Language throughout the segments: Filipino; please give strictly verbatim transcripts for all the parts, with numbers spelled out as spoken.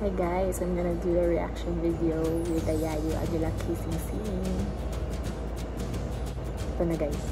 Hi guys, I'm gonna do a reaction video with the Yayo Aguila kissing scene. Ito na guys.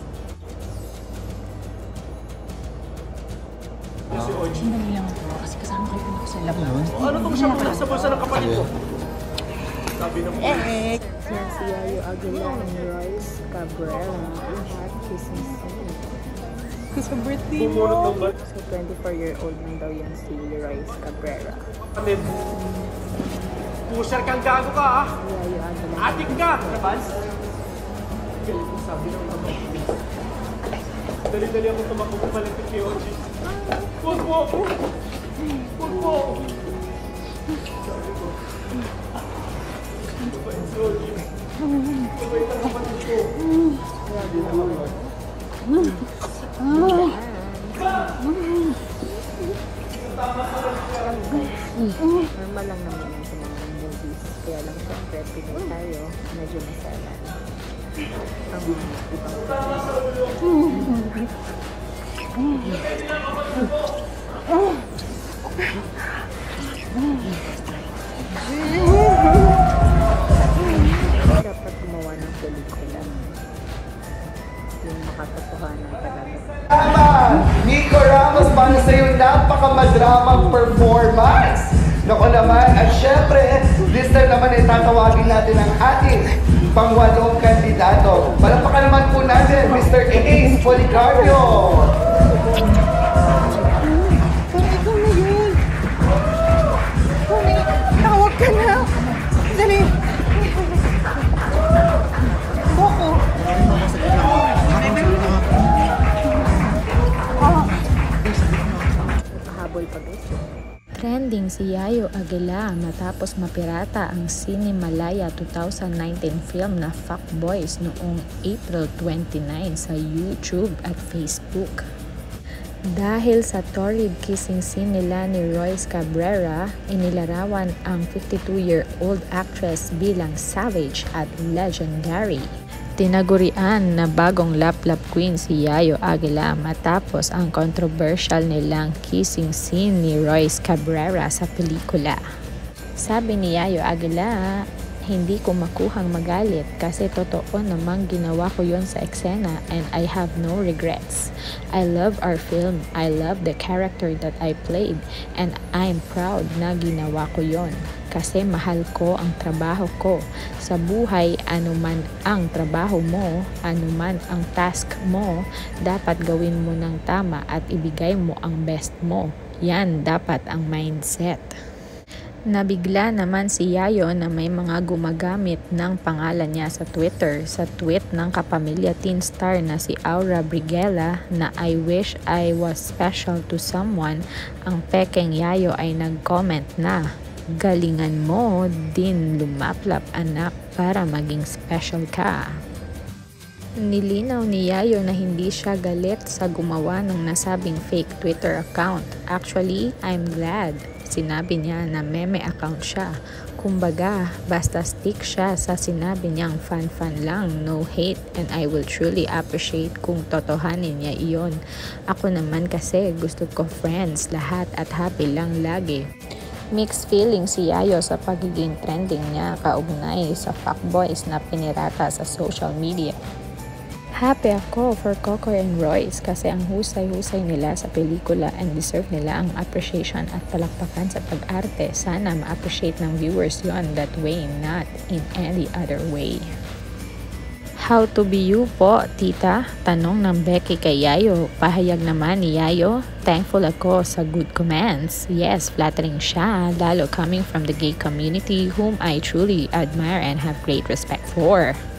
Si Oji. Sandali lang ako kasi kasama kayo ako sa lab nun. Ano tong siya muna sa bulsa ng kapatid ko? Sabi ng Eh, yan si Yayo Aguila and Royce Cabrera. Hot kissing scene. Kasi birthday bumunot ng bat. So twenty-four year old na daw yan si Royce Cabrera. Kapatid. Pusher kang gago ka ah. Yayo Aguila. Adik ka! Nabas? Sabi ng kapatid. Dali-dali ako tumakbo pumalipit kay Oji. Huwag po ako! Huwag po ako! Sabi ko. Ano ba yung si Oji? Sabay na kapatid ko. Grabe na kapatid. Normal lang naman yan sa mga movies. Kaya lang syempre, Pinoy tayo, medyo masala. Ang ibang dapat gumawa ng pelikula yung makatotohanan talaga. Tama! Nico Ramos, para sa iyo napakamadramang performance. Nako naman, at syempre, this time naman ay tatawagin natin ang ating pangwalong kandidato. Palapakan naman po natin, Mister Ace Policarpio. Ikaw na yun! Tawag ka na! Dali! Boko! Nakahabol pa guys. Trending si Yayo Aguila matapos mapirata ang Cinemalaya two thousand nineteen film na Fuckboys noong April twenty-nine sa YouTube at Facebook. Dahil sa torrid kissing scene nila ni Royce Cabrera, inilarawan ang fifty-two-year-old actress bilang savage at legendary. Tinagurian na bagong laplap queen si Yayo Aguila matapos ang controversial nilang kissing scene ni Royce Cabrera sa pelikula. Sabi ni Yayo Aguila, hindi ko makuhang magalit kasi totoo namang ginawa ko yon sa eksena and I have no regrets. I love our film, I love the character that I played and I'm proud na ginawa ko yon. Kasi mahal ko ang trabaho ko. Sa buhay, anuman ang trabaho mo, anuman ang task mo, dapat gawin mo ng tama at ibigay mo ang best mo. Yan dapat ang mindset. Nabigla naman si Yayo na may mga gumagamit ng pangalan niya sa Twitter sa tweet ng kapamilya teen star na si Aura Briguela na I wish I was special to someone. Ang pekeng Yayo ay nag-comment na, galingan mo din lumaplap anak para maging special ka. Nilinaw ni Yayo na hindi siya galit sa gumawa ng nasabing fake Twitter account. Actually, I'm glad. Sinabi niya na meme account siya. Kumbaga, basta stick siya sa sinabi niyang fan-fan lang, no hate, and I will truly appreciate kung totohanin niya iyon. Ako naman kasi gusto ko friends lahat at happy lang lagi. Mixed feelings si Yayo sa pagiging trending niya kaugnay sa Fuckboys na pinirata sa social media. Happy ako for Coco and Royce kasi ang husay-husay nila sa pelikula and deserve nila ang appreciation at palakpakan sa pag-arte. Sana ma-appreciate ng viewers yon that way, not in any other way. How to be you po, tita? Tanong ng Becky kay Yayo. Pahayag naman ni Yayo, thankful ako sa good comments. Yes, flattering siya, lalo coming from the gay community whom I truly admire and have great respect for.